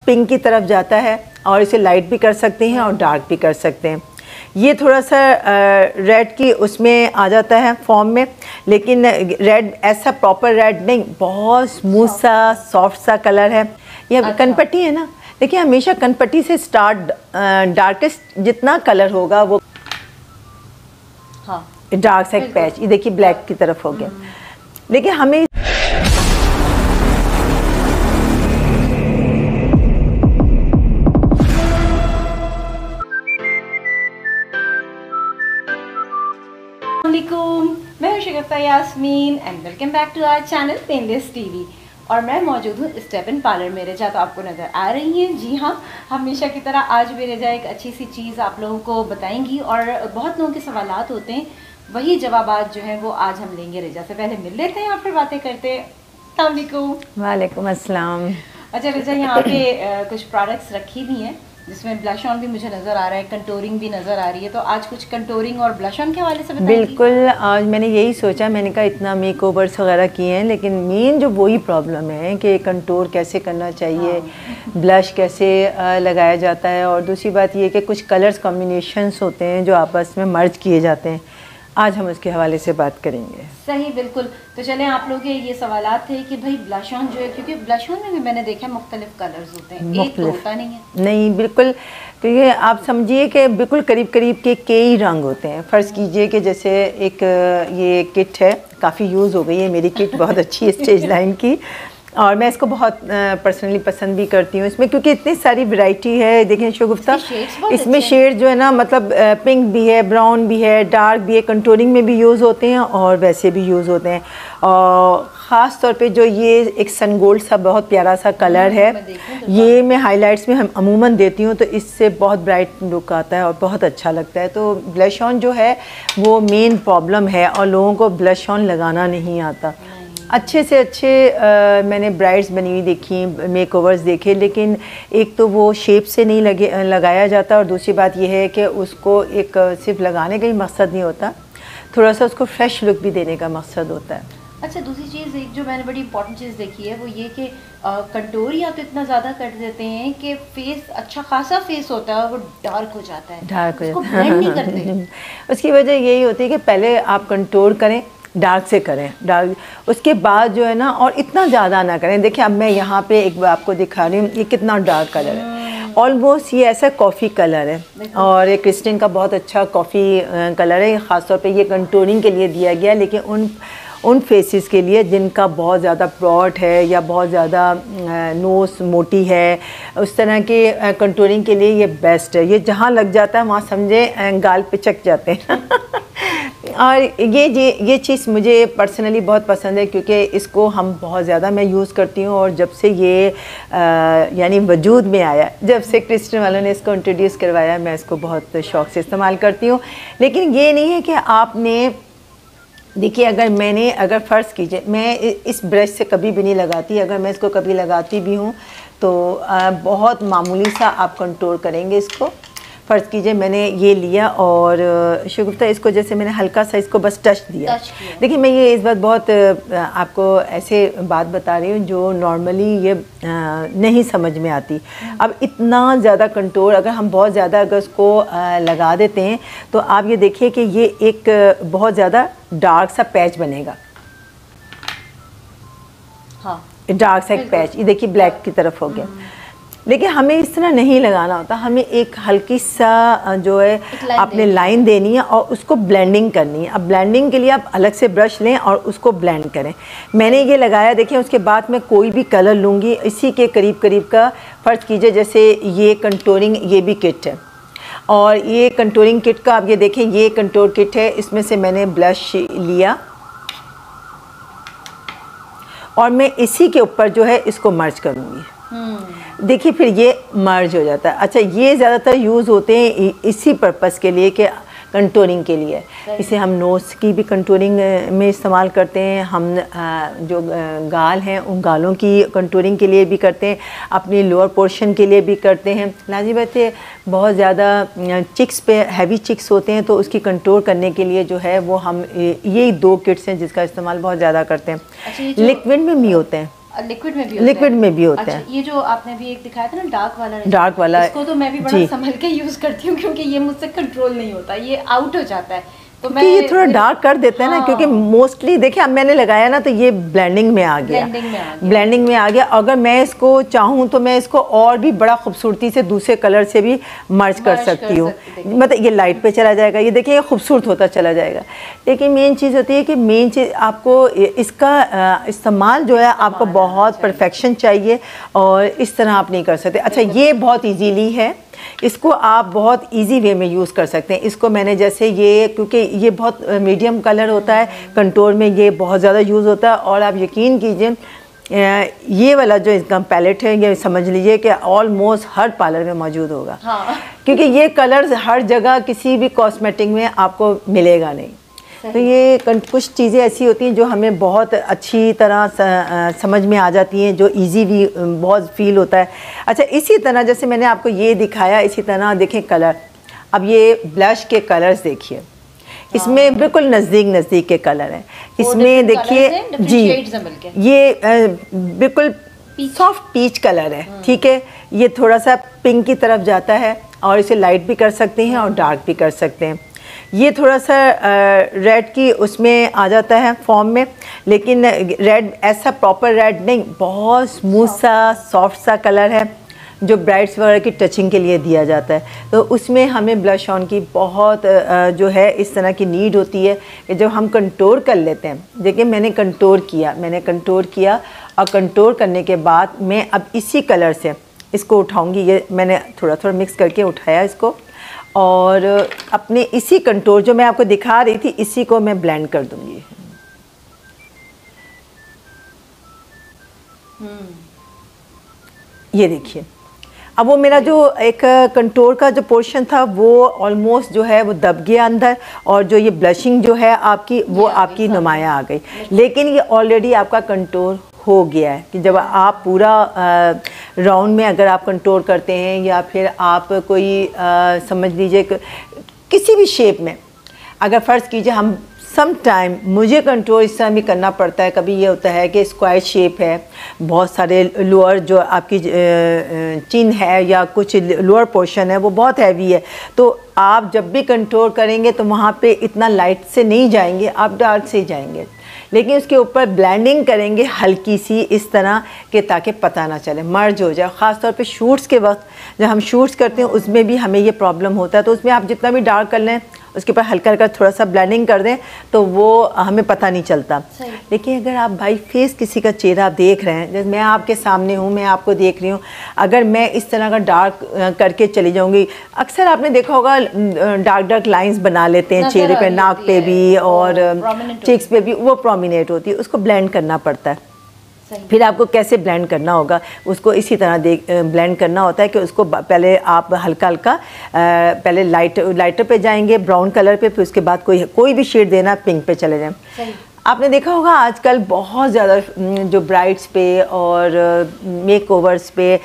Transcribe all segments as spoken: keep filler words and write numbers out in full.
Pink की तरफ जाता है और इसे लाइट भी कर सकते हैं और डार्क भी कर सकते हैं। ये थोड़ा सा रेड की उसमें आ जाता है फॉर्म में, लेकिन रेड ऐसा प्रॉपर रेड नहीं, बहुत स्मूथ सा सॉफ्ट सा कलर है। ये अच्छा। कनपट्टी है ना, देखिए हमेशा कनपट्टी से स्टार्ट डार्केस्ट जितना कलर होगा वो हाँ डार्क सा एक पैच, ये देखिए ब्लैक की तरफ हो गया। लेकिन हमें मैं हूं Shagufta Yasmin and welcome back to our channel painless TV. और मैं मौजूद हूँ स्टेपन पार्लर में। रेजा तो आपको नज़र आ रही हैं। जी हाँ, हमेशा की तरह आज भी रेजा एक अच्छी सी चीज़ आप लोगों को बताएंगी और बहुत लोगों के सवालात होते हैं, वही जवाबात जो हैं वो आज हम लेंगे। रेजा से पहले मिल लेते हैं और फिर बातें करते हैं। अस्सलाम वालेकुम। वालेकुम अस्सलाम। अच्छा रेजा, यहाँ पे कुछ प्रोडक्ट्स रखी भी हैं जिसमें ब्लश ऑन भी मुझे नज़र आ रहा है, कंटूरिंग भी नज़र आ रही है, तो आज कुछ कंटूरिंग और ब्लश ऑन के हवाले से बताएंगी? बिल्कुल, आज मैंने यही सोचा, मैंने कहा इतना मेकओवर्स वगैरह किए हैं, लेकिन मेन जो वही प्रॉब्लम है कि कंटूर कैसे करना चाहिए, हाँ। ब्लश कैसे लगाया जाता है, और दूसरी बात ये कि कुछ कलर्स कॉम्बिनेशंस होते हैं जो आपस में मर्ज किए जाते हैं। आज हम उसके हवाले से बात करेंगे। सही, बिल्कुल। तो चलें, आप लोगों के ये सवालात थे कि भाई ब्लश ऑन जो है, क्योंकि ब्लश ऑन में भी मैंने देखा मुख्तलिफ कलर्स होते हैं, एक तो होता नहीं है। नहीं, बिल्कुल, क्योंकि आप समझिए कि बिल्कुल करीब करीब के कई रंग होते हैं। फ़र्ज़ कीजिए कि जैसे एक ये किट है, काफ़ी यूज़ हो गई है मेरी किट, बहुत अच्छी है स्टेज लाइन की, और मैं इसको बहुत पर्सनली पसंद भी करती हूँ इसमें, क्योंकि इतनी सारी वैरायटी है। देखें शगुफ्ता, इसमें शेड जो है ना, मतलब पिंक भी है, ब्राउन भी है, डार्क भी है, कंटूरिंग में भी यूज़ होते हैं और वैसे भी यूज़ होते हैं। और ख़ास तौर पे जो ये एक सन गोल्ड सा बहुत प्यारा सा कलर है, ये मैं हाइलाइट्स में हम अमूमन देती हूँ, तो इससे बहुत ब्राइट लुक आता है और बहुत अच्छा लगता है। तो ब्लश ऑन जो है वो मेन प्रॉब्लम है, और लोगों को ब्लश ऑन लगाना नहीं आता। अच्छे से अच्छे आ, मैंने ब्राइड्स बनी हुई देखी, मेकओवर्स देखे, लेकिन एक तो वो शेप से नहीं लगे लगाया जाता, और दूसरी बात यह है कि उसको एक सिर्फ लगाने का ही मकसद नहीं होता, थोड़ा सा उसको फ्रेश लुक भी देने का मकसद होता है। अच्छा, दूसरी चीज़ एक जो मैंने बड़ी इंपॉर्टेंट चीज़ देखी है वो ये कि कंटूर या तो इतना ज़्यादा कर देते हैं कि फेस अच्छा खासा फेस होता है वो डार्क हो जाता है, डार्क हो जाता है, नहीं करते। उसकी वजह यही होती है कि पहले आप कंटूर करें, डार्क से करें, डार्क, उसके बाद जो है ना, और इतना ज़्यादा ना करें। देखिए अब मैं यहाँ पे एक बार आपको दिखा रही हूँ, ये कितना डार्क कलर है, ऑलमोस्ट ये ऐसा कॉफ़ी कलर है, और ये क्रिस्टिन का बहुत अच्छा कॉफ़ी कलर है। ख़ासतौर पे ये कंटूरिंग के लिए दिया गया, लेकिन उन उन फेसेस के लिए जिनका बहुत ज़्यादा ब्रॉड है या बहुत ज़्यादा नोज़ मोटी है, उस तरह के कंटूरिंग के लिए ये बेस्ट है। ये जहाँ लग जाता है वहाँ समझे गाल पे चक जाते हैं और ये ये ये चीज़ मुझे पर्सनली बहुत पसंद है, क्योंकि इसको हम बहुत ज़्यादा मैं यूज़ करती हूँ, और जब से ये यानी वजूद में आया, जब से क्रिस्टिन वालों ने इसको इंट्रोड्यूस करवाया, मैं इसको बहुत शौक़ से इस्तेमाल करती हूँ। लेकिन ये नहीं है कि आपने, देखिए अगर मैंने अगर फ़र्ज़ कीजिए मैं इस ब्रश से कभी भी नहीं लगाती, अगर मैं इसको कभी लगाती भी हूँ तो आ, बहुत मामूली सा आप कंटूर करेंगे इसको। फ़र्ज़ कीजिए मैंने ये लिया और शगुफ्ता इसको जैसे मैंने हल्का सा इसको बस टच दिया। देखिए मैं ये इस बात बहुत आपको ऐसे बात बता रही हूँ जो नॉर्मली ये नहीं समझ में आती। अब इतना ज़्यादा कंटूर अगर हम बहुत ज़्यादा अगर उसको लगा देते हैं तो आप ये देखिए कि ये एक बहुत ज़्यादा डार्क सा पैच बनेगा। हाँ, डार्क सा एक पैच, ये देखिए ब्लैक की तरफ हो गया। लेकिन हमें इस तरह नहीं लगाना होता, हमें एक हल्की सा जो है आपने लाइन देनी है और उसको ब्लेंडिंग करनी है। अब ब्लेंडिंग के लिए आप अलग से ब्रश लें और उसको ब्लेंड करें। मैंने ये लगाया, देखिए उसके बाद मैं कोई भी कलर लूँगी इसी के करीब करीब का। फ़र्ज़ कीजिए जैसे ये कंटूरिंग, ये भी किट है, और ये कंटूरिंग किट का आप ये देखें, ये कंटूर किट है, इसमें से मैंने ब्लश लिया और मैं इसी के ऊपर जो है इसको मर्ज करूँगी। देखिए फिर ये मर्ज हो जाता है। अच्छा, ये ज़्यादातर यूज़ होते हैं इसी पर्पस के लिए कि कंटूरिंग के लिए। इसे हम नोज़ की भी कंटूरिंग में इस्तेमाल करते हैं, हम जो गाल हैं उन गालों की कंटूरिंग के लिए भी करते हैं, अपनी लोअर पोर्शन के लिए भी करते हैं। लाज़मी बात है बहुत ज़्यादा चिक्स पे हैवी चिक्स होते हैं तो उसकी कंटूर करने के लिए जो है वो हम ये दो किट्स हैं जिसका इस्तेमाल बहुत ज़्यादा करते हैं। लिक्विड में भी होते हैं। लिक्विड में भी होता लिक्विड है। में भी होता अच्छा, है। ये जो आपने भी एक दिखाया था ना डार्क वाला, डार्क वाला, इसको तो मैं भी बड़ा संभल के यूज करती हूँ क्योंकि ये मुझसे कंट्रोल नहीं होता, ये आउट हो जाता है तो मैं ये थोड़ा डार्क कर देता है हाँ। ना, क्योंकि मोस्टली देखिए अब मैंने लगाया ना तो ये ब्लेंडिंग में आ गया, ब्लेंडिंग में आ गया, ब्लेंडिंग में आ गया। अगर मैं इसको चाहूँ तो मैं इसको और भी बड़ा खूबसूरती से दूसरे कलर से भी मर्ज कर सकती हूँ, मतलब ये लाइट पे चला जाएगा, ये देखिए ये खूबसूरत होता चला जाएगा। लेकिन मेन चीज़ होती है कि मेन चीज़ आपको इसका इस्तेमाल जो है आपको बहुत परफेक्शन चाहिए और इस तरह आप नहीं कर सकते। अच्छा, ये बहुत ईजीली है, इसको आप बहुत इजी वे में यूज़ कर सकते हैं। इसको मैंने जैसे ये, क्योंकि ये बहुत मीडियम कलर होता है, कंटूर में ये बहुत ज़्यादा यूज़ होता है और आप यकीन कीजिए ये वाला जो इसका पैलेट है ये समझ लीजिए कि ऑलमोस्ट हर पार्लर में मौजूद होगा। हाँ। क्योंकि ये कलर्स हर जगह किसी भी कॉस्मेटिक में आपको मिलेगा नहीं। तो ये कुछ चीज़ें ऐसी होती हैं जो हमें बहुत अच्छी तरह समझ में आ जाती हैं, जो इजी भी बहुत फील होता है। अच्छा, इसी तरह जैसे मैंने आपको ये दिखाया, इसी तरह देखें कलर, अब ये ब्लश के कलर्स देखिए, इसमें बिल्कुल नज़दीक नज़दीक के कलर हैं। इसमें देखिए जी, ये बिल्कुल सॉफ्ट पीच कलर है, ठीक है, ये थोड़ा सा पिंक की तरफ जाता है और इसे लाइट भी कर सकते हैं और डार्क भी कर सकते हैं। ये थोड़ा सा रेड की उसमें आ जाता है फॉर्म में, लेकिन रेड ऐसा प्रॉपर रेड नहीं, बहुत स्मूथ सा सॉफ्ट सा कलर है जो ब्राइड्स वगैरह की टचिंग के लिए दिया जाता है। तो उसमें हमें ब्लश ऑन की बहुत जो है इस तरह की नीड होती है कि जब हम कंटूर कर लेते हैं। देखिए मैंने कंटूर किया, मैंने कंटूर किया और कंटूर करने के बाद मैं अब इसी कलर से इसको उठाऊँगी। ये मैंने थोड़ा थोड़ा मिक्स करके उठाया इसको और अपने इसी कंटूर जो मैं आपको दिखा रही थी इसी को मैं ब्लेंड कर दूंगी। ये देखिए, अब वो मेरा जो एक कंटूर का जो पोर्शन था वो ऑलमोस्ट जो है वो दब गया अंदर, और जो ये ब्लशिंग जो है आपकी वो आपकी नुमाया आ गई। लेकिन ये ऑलरेडी आपका कंटूर हो गया है कि जब आप पूरा राउंड में अगर आप कंटूर करते हैं या फिर आप कोई आ, समझ लीजिए किसी भी शेप में, अगर फ़र्ज़ कीजिए हम सम टाइम मुझे कंट्रोल इस तरह भी करना पड़ता है। कभी ये होता है कि स्क्वायर शेप है, बहुत सारे लोअर जो आपकी चिन है या कुछ लोअर पोर्शन है वो बहुत हैवी है, तो आप जब भी कंट्रोल करेंगे तो वहाँ पे इतना लाइट से नहीं जाएंगे, आप डार्क से जाएंगे। लेकिन उसके ऊपर ब्लेंडिंग करेंगे हल्की सी इस तरह के ताकि पता ना चले, मर्ज हो जाए। ख़ास तौर पे शूट्स के वक्त जब हम शूट्स करते हैं उसमें भी हमें ये प्रॉब्लम होता है, तो उसमें आप जितना भी डार्क कर लें उसके ऊपर हल्का हल्का थोड़ा सा ब्लेंडिंग कर दें तो वो हमें पता नहीं चलता। लेकिन अगर आप भाई फेस किसी का चेहरा देख रहे हैं, जैसे मैं आपके सामने हूँ, मैं आपको देख रही हूँ, अगर मैं इस तरह का डार्क करके चली जाऊँगी, अक्सर आपने देखा होगा डार्क डार्क लाइंस बना लेते हैं चेहरे पे, नाक पे भी और चिक्स पे भी, वो प्रोमिनेट होती है, उसको ब्लेंड करना पड़ता है। फिर आपको कैसे ब्लेंड करना होगा, उसको इसी तरह देख ब्लेंड करना होता है कि उसको पहले आप हल्का हल्का पहले लाइट लाइटर पे जाएंगे, ब्राउन कलर पे, फिर उसके बाद कोई कोई भी शेड देना, पिंक पे चले जाएं। आपने देखा होगा आजकल बहुत ज़्यादा जो ब्राइड्स पे और मेकओवर्स पे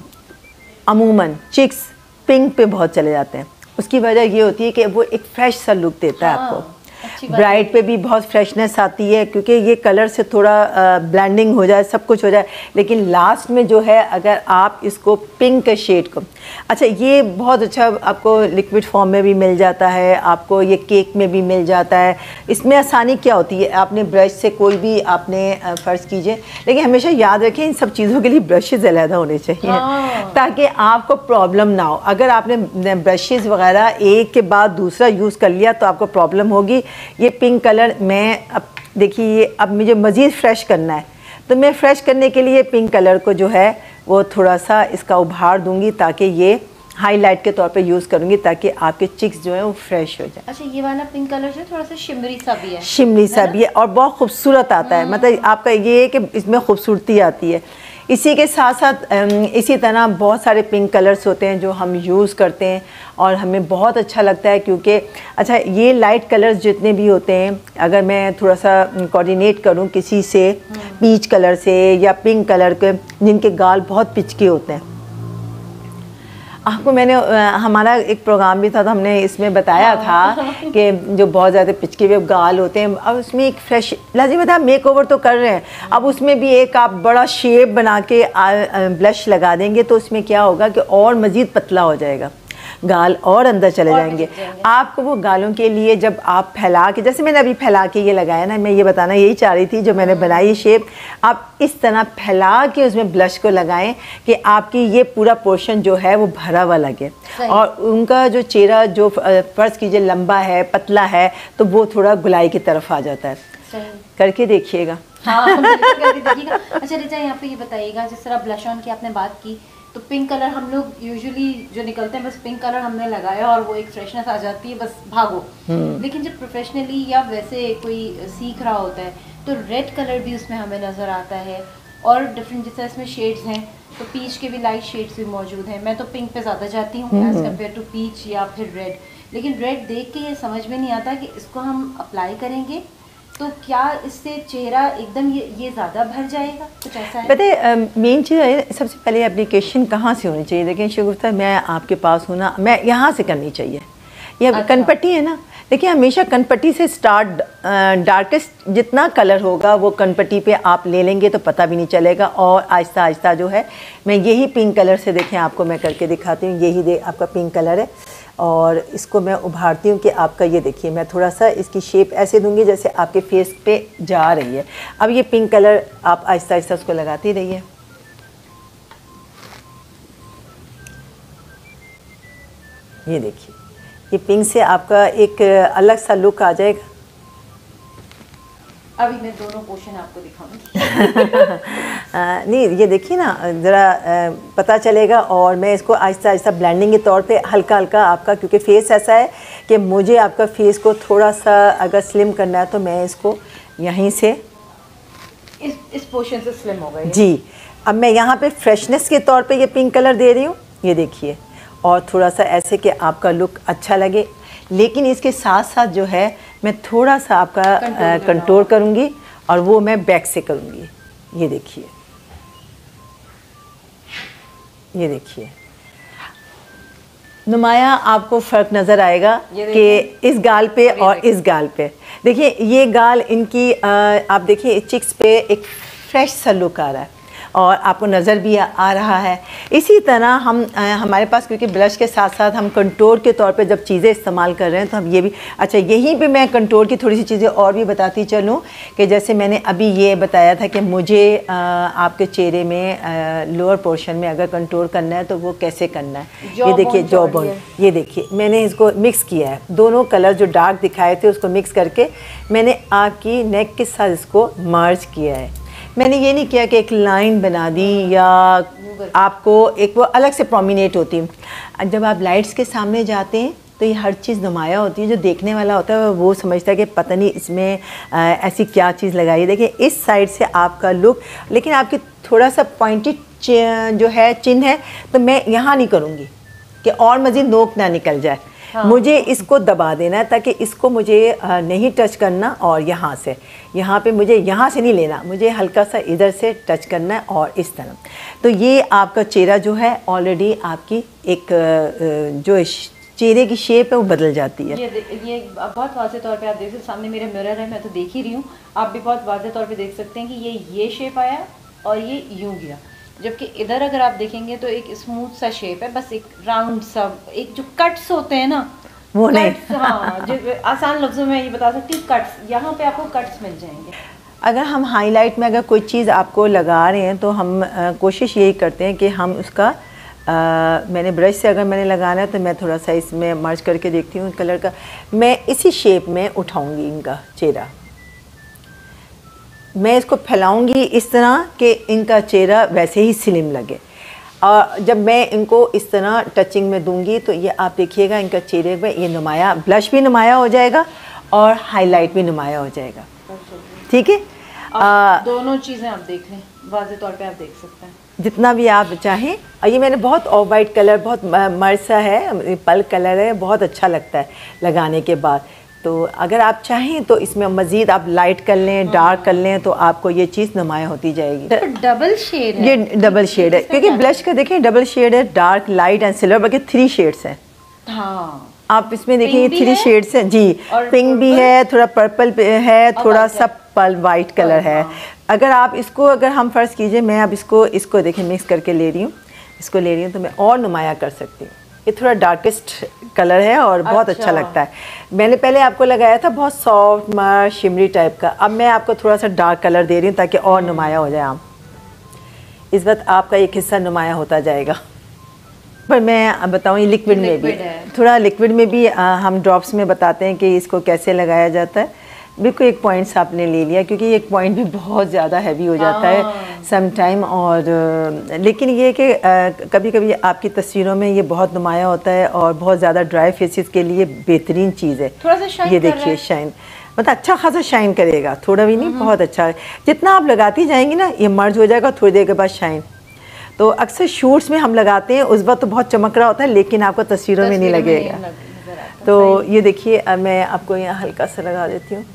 अमूमन चिक्स पिंक पे बहुत चले जाते हैं। उसकी वजह ये होती है कि वो एक फ्रेश सा लुक देता है आपको, ब्राइड पे भी बहुत फ्रेशनेस आती है क्योंकि ये कलर से थोड़ा ब्लेंडिंग हो जाए, सब कुछ हो जाए। लेकिन लास्ट में जो है अगर आप इसको पिंक शेड को, अच्छा ये बहुत अच्छा आपको लिक्विड फॉर्म में भी मिल जाता है, आपको ये केक में भी मिल जाता है। इसमें आसानी क्या होती है, आपने ब्रश से कोई भी आपने फ़र्ज़ कीजिए, लेकिन हमेशा याद रखें इन सब चीज़ों के लिए ब्रशेज़ अलग होने चाहिए ताकि आपको प्रॉब्लम ना हो। अगर आपने ब्रशेज़ वगैरह एक के बाद दूसरा यूज़ कर लिया तो आपको प्रॉब्लम होगी। ये पिंक कलर मैं अब देखिए, ये अब मुझे मज़ीद फ्रेश करना है तो मैं फ्रेश करने के लिए पिंक कलर को जो है वो थोड़ा सा इसका उभार दूंगी ताकि ये हाईलाइट के तौर पे यूज़ करूंगी ताकि आपके चिक्स जो है वो फ्रेश हो जाए। अच्छा, ये वाला पिंक कलर जो थोड़ा सा शिमरी सा भी है, शिमरी सा भी है और बहुत खूबसूरत आता है। मतलब आपका ये है कि इसमें खूबसूरती आती है। इसी के साथ साथ इसी तरह बहुत सारे पिंक कलर्स होते हैं जो हम यूज़ करते हैं और हमें बहुत अच्छा लगता है क्योंकि अच्छा ये लाइट कलर्स जितने भी होते हैं, अगर मैं थोड़ा सा कोऑर्डिनेट करूं किसी से पीच कलर से या पिंक कलर के, जिनके गाल बहुत पिचके होते हैं, आपको मैंने अ, हमारा एक प्रोग्राम भी था तो हमने इसमें बताया था कि जो बहुत ज़्यादा पिचके हुए गाल होते हैं, अब उसमें एक फ्रेश लाजिम बता मेक ओवर तो कर रहे हैं, अब उसमें भी एक आप बड़ा शेप बना के ब्लश लगा देंगे तो उसमें क्या होगा कि और मज़ीद पतला हो जाएगा, गाल और अंदर चले और जाएंगे। जाएंगे। आपको वो गालों के लिए जब आप फैला के, जैसे मैंने अभी फैला के ये लगाया ना, मैं ये बताना यही चाह रही थी जो मैंने बनाई शेप, आप इस तरह फैला के उसमें ब्लश को लगाएं कि आपकी ये पूरा पोर्शन जो है वो भरा हुआ लगे और उनका जो चेहरा जो फर्ज कीजिए लंबा है पतला है तो वो थोड़ा गुलाई की तरफ आ जाता है। करके देखिएगा। हाँ, बिल्कुल करके देखिएगा। अच्छा रिचा, यहाँ पे ये बताइएगा, जिस तरह ब्लश ऑन की आपने बात की तो पिंक कलर हम लोग यूजुअली जो निकलते हैं बस पिंक कलर हमने लगाया और वो एक फ्रेशनेस आ जाती है, बस भागो। लेकिन जब प्रोफेशनली या वैसे कोई सीख रहा होता है तो रेड कलर भी उसमें हमें नज़र आता है और डिफरेंट जैसे इसमें शेड्स हैं तो पीच के भी लाइट शेड्स भी मौजूद हैं। मैं तो पिंक पे ज़्यादा जाती हूँ एज कम्पेयर टू पीच या फिर रेड, लेकिन रेड देख के ये समझ में नहीं आता कि इसको हम अप्लाई करेंगे तो क्या इससे चेहरा एकदम ये ये ज़्यादा भर जाएगा, कुछ ऐसा है? पता है मेन चीज़ है सबसे पहले एप्लीकेशन कहाँ से होनी चाहिए। देखिए शगुफ्ता, मैं आपके पास हूँ ना, मैं यहाँ से करनी चाहिए। ये अच्छा। कनपट्टी है ना, देखिए हमेशा कनपट्टी से स्टार्ट, डार्केस्ट जितना कलर होगा वो कनपट्टी पे आप ले लेंगे तो पता भी नहीं चलेगा और आहिस्ता आहिस्ता जो है, मैं यही पिंक कलर से देखें आपको मैं करके दिखाती हूँ। यही दे आपका पिंक कलर है और इसको मैं उभारती हूँ कि आपका ये देखिए, मैं थोड़ा सा इसकी शेप ऐसे दूंगी जैसे आपके फेस पे जा रही है। अब ये पिंक कलर आप आहिस्ता आहिस्ता उसको लगाती रहिए। ये देखिए, ये पिंक से आपका एक अलग सा लुक आ जाएगा। अभी मैं दोनों पोर्शन आपको दिखाऊंगी। नहीं ये देखिए ना, ज़रा पता चलेगा और मैं इसको आहिस्ता आहिस्ता ब्लेंडिंग के तौर पे हल्का हल्का आपका, क्योंकि फेस ऐसा है कि मुझे आपका फेस को थोड़ा सा अगर स्लिम करना है तो मैं इसको यहीं से इस इस पोर्शन से स्लिम हो गई जी। अब मैं यहाँ पे फ्रेशनेस के तौर पे ये पिंक कलर दे रही हूँ, ये देखिए, और थोड़ा सा ऐसे कि आपका लुक अच्छा लगे। लेकिन इसके साथ साथ जो है मैं थोड़ा सा आपका कंट्रोल करूँगी और वो मैं बैक से करूँगी। ये देखिए, ये देखिए नुमाया आपको फ़र्क नज़र आएगा कि इस गाल पे और इस गाल पे। देखिए ये गाल इनकी आ, आप देखिए चिक्स पे एक फ्रेश सा लुक आ रहा है और आपको नज़र भी आ, आ रहा है। इसी तरह हम आ, हमारे पास क्योंकि ब्लश के साथ साथ हम कंटूर के तौर पे जब चीज़ें इस्तेमाल कर रहे हैं तो हम ये भी, अच्छा यहीं पे मैं कंटूर की थोड़ी सी चीज़ें और भी बताती चलूँ कि जैसे मैंने अभी ये बताया था कि मुझे आ, आपके चेहरे में लोअर पोर्शन में अगर कंटूर करना है तो वो कैसे करना है। ये देखिए जॉ बोन, ये देखिए मैंने इसको मिक्स किया है, दोनों कलर जो डार्क दिखाए थे उसको मिक्स करके मैंने आपकी नेक के साथ इसको मर्ज किया है। मैंने ये नहीं किया कि एक लाइन बना दी या आपको एक वो अलग से प्रोमिनेट होती है। जब आप लाइट्स के सामने जाते हैं तो ये हर चीज़ नुमाया होती है, जो देखने वाला होता है वो समझता है कि पता नहीं इसमें आ, ऐसी क्या चीज़ लगाई है। देखिए इस साइड से आपका लुक, लेकिन आपकी थोड़ा सा पॉइंटेड जो है चिन्ह है तो मैं यहाँ नहीं करूँगी कि और मज़ीद नोक ना निकल जाए। हाँ। मुझे इसको दबा देना है ताकि इसको मुझे नहीं टच करना और यहाँ से यहाँ पे मुझे यहाँ से नहीं लेना, मुझे हल्का सा इधर से टच करना है और इस तरह। तो ये आपका चेहरा जो है ऑलरेडी आपकी एक जो चेहरे की शेप है वो बदल जाती है। ये ये बहुत वाज़े तौर पे आप देख सकते, सामने मेरे मिरर है, मैं तो देख ही रही हूँ, आप भी बहुत वाज़े तौर पे देख सकते हैं कि ये ये शेप आया और ये यूँ गया, जबकि इधर अगर आप देखेंगे तो एक स्मूथ सा शेप है, बस एक राउंड सा, एक जो कट्स होते हैं ना वो नहीं। हाँ, जो आसान लफ्जों में ये बता सकती हूँ, कट्स, यहाँ पे आपको कट्स मिल जाएंगे। अगर हम हाईलाइट में अगर कोई चीज़ आपको लगा रहे हैं तो हम आ, कोशिश यही करते हैं कि हम उसका आ, मैंने ब्रश से अगर मैंने लगाना है तो मैं थोड़ा सा इसमें मर्ज करके देखती हूँ कलर का, मैं इसी शेप में उठाऊँगी इनका चेहरा, मैं इसको फैलाऊंगी इस तरह कि इनका चेहरा वैसे ही स्लिम लगे। और जब मैं इनको इस तरह टचिंग में दूंगी तो ये आप देखिएगा इनका चेहरे में ये नुमाया, ब्लश भी नुमाया हो जाएगा और हाईलाइट भी नुमाया हो जाएगा। ठीक है, दोनों चीज़ें आप देख लें, वाज़े तौर पे आप देख सकते हैं जितना भी आप चाहें। और ये मैंने बहुत ऑफ वाइट कलर, बहुत मर्सा है, पल कलर है, बहुत अच्छा लगता है लगाने के बाद। तो अगर आप चाहें तो इसमें मज़ीद आप लाइट कर लें, डार्क कर लें, तो आपको ये चीज़ नुमाया होती जाएगी। तो डबल शेड है, ये डबल शेड है क्योंकि ब्लश का देखें डबल शेड है, डार्क, लाइट एंड सिल्वर, बाकी थ्री शेड्स हैं। हाँ, आप इसमें देखिए ये पिंक थ्री भी है शेड्स हैं जी, और पिंक भी पर्पल है, थोड़ा पर्पल है, थोड़ा white सा पल वाइट कलर है। हाँ। अगर आप इसको, अगर हम फ़र्ज़ कीजिए मैं अब इसको इसको देखिए मिक्स करके ले रही हूँ, इसको ले रही हूँ, तो मैं और नुमाया कर सकती हूँ। ये थोड़ा डार्केस्ट कलर है और बहुत अच्छा, अच्छा लगता है। मैंने पहले आपको लगाया था बहुत सॉफ्ट मर शिमरी टाइप का, अब मैं आपको थोड़ा सा डार्क कलर दे रही हूँ ताकि और नुमाया हो जाए। आम इस वक्त आपका एक हिस्सा नुमाया होता जाएगा। पर मैं बताऊँ ये लिक्विड में भी, थोड़ा लिक्विड में भी आ, हम ड्रॉप्स में बताते हैं कि इसको कैसे लगाया जाता है। बिल्कुल एक पॉइंट्स आपने ले लिया क्योंकि एक पॉइंट भी बहुत ज़्यादा हैवी हो जाता है सम टाइम, और लेकिन ये कि कभी कभी आपकी तस्वीरों में ये बहुत नुमाया होता है और बहुत ज़्यादा ड्राई फेसेस के लिए बेहतरीन चीज़ है। थोड़ा सा शाइन ये देखिए शाइन, मतलब अच्छा खासा शाइन करेगा, थोड़ा भी नहीं, बहुत अच्छा है। जितना आप लगाती जाएंगी ना ये मर्ज हो जाएगा थोड़ी देर के बाद शाइन। तो अक्सर शूट्स में हम लगाते हैं, उस वक्त तो बहुत चमक रहा होता है लेकिन आपको तस्वीरों में नहीं लगेगा। तो ये देखिए अब मैं आपको यहाँ हल्का सा लगा देती हूँ।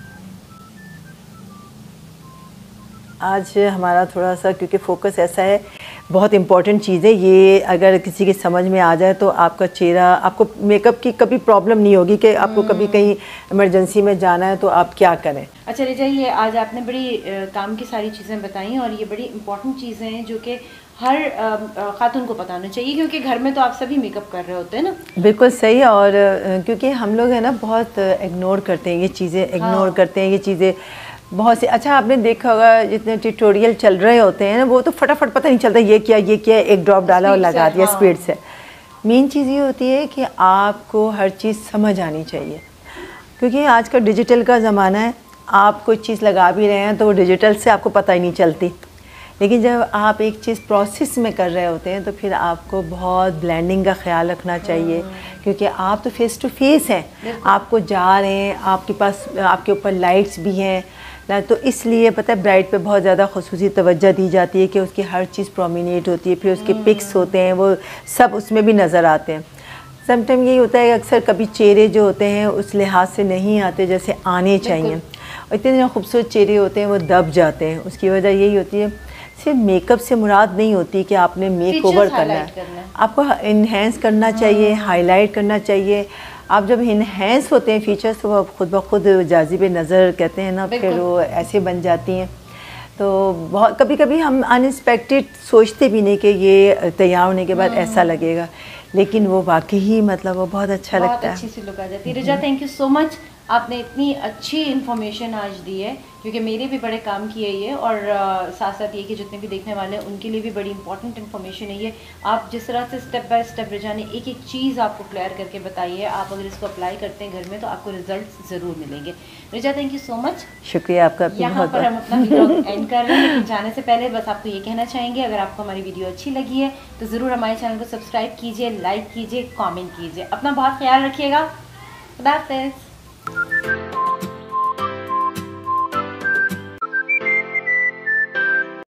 आज हमारा थोड़ा सा क्योंकि फोकस ऐसा है, बहुत इम्पॉर्टेंट चीज़ है ये, अगर किसी के समझ में आ जाए तो आपका चेहरा, आपको मेकअप की कभी प्रॉब्लम नहीं होगी कि आपको कभी कहीं इमरजेंसी में जाना है तो आप क्या करें। अच्छा रिचा, ये आज आपने बड़ी आ, काम की सारी चीज़ें बताई और ये बड़ी इंपॉर्टेंट चीज़ें हैं जो कि हर खातून को पता होना चाहिए क्योंकि घर में तो आप सभी मेकअप कर रहे होते हैं ना। बिल्कुल सही, और क्योंकि हम लोग है ना बहुत इग्नोर करते हैं ये चीज़ें, इग्नोर हाँ। करते हैं ये चीज़ें बहुत सी। अच्छा आपने देखा होगा जितने ट्यूटोरियल चल रहे होते हैं ना वो तो फटाफट पता नहीं चलता ये क्या ये क्या, एक ड्रॉप डाला और लगा दिया स्पीड से। मेन चीज़ ये होती है कि आपको हर चीज़ समझ आनी चाहिए क्योंकि आज का डिजिटल का ज़माना है, आप कोई चीज़ लगा भी रहे हैं तो वो डिजिटल से आपको पता ही नहीं चलती, लेकिन जब आप एक चीज़ प्रोसेस में कर रहे होते हैं तो फिर आपको बहुत ब्लेंडिंग का ख्याल रखना चाहिए क्योंकि आप तो फेस टू फेस हैं, आपको जा रहे हैं, आपके पास आपके ऊपर लाइट्स भी हैं ना, तो इसलिए पता है ब्राइड पे बहुत ज़्यादा खुसूसी तवज्जो दी जाती है कि उसकी हर चीज़ प्रोमिनेट होती है, फिर उसके पिक्स होते हैं वो सब उसमें भी नज़र आते हैं। समटाइम यही होता है कि अक्सर कभी चेहरे जो होते हैं उस लिहाज से नहीं आते जैसे आने चाहिए, और इतने खूबसूरत चेहरे होते हैं वो दब जाते हैं। उसकी वजह यही होती है, सिर्फ मेकअप से मुराद नहीं होती कि आपने मेक ओवर करना है, आपको इन्हेंस करना चाहिए, हाईलाइट करना चाहिए। आप जब इन्हेंस होते हैं फीचर्स तो वो खुद ब खुद जाज़िबे नज़र कहते हैं ना, फिर वो ऐसे बन जाती हैं। तो बहुत कभी कभी हम अनएक्सपेक्टेड सोचते भी नहीं कि ये तैयार होने के बाद ऐसा लगेगा, लेकिन वो वाकई ही मतलब वो बहुत अच्छा बहुत लगता है, अच्छी सी लुक आ जाती है। Richa thank you so much, आपने इतनी अच्छी इन्फॉर्मेशन आज दी है क्योंकि मेरे भी बड़े काम की है ये, और uh, साथ साथ ये कि जितने भी देखने वाले हैं उनके लिए भी बड़ी इंपॉर्टेंट इन्फॉर्मेशन है ये। आप जिस तरह से स्टेप बाय स्टेप रिचा ने एक एक चीज़ आपको क्लियर करके बताई है, आप अगर इसको अप्लाई करते हैं घर में तो आपको रिजल्ट ज़रूर मिलेंगे। Richa thank you so much, शुक्रिया आपका। यहाँ पर हम अपना वीडियो एंड कर रहे हैं, लेकिन जाने से पहले बस आपको ये कहना चाहेंगे अगर आपको हमारी वीडियो अच्छी लगी है तो ज़रूर हमारे चैनल को सब्सक्राइब कीजिए, लाइक कीजिए, कॉमेंट कीजिए। अपना बहुत ख्याल रखिएगा। खुदा हाफिज़।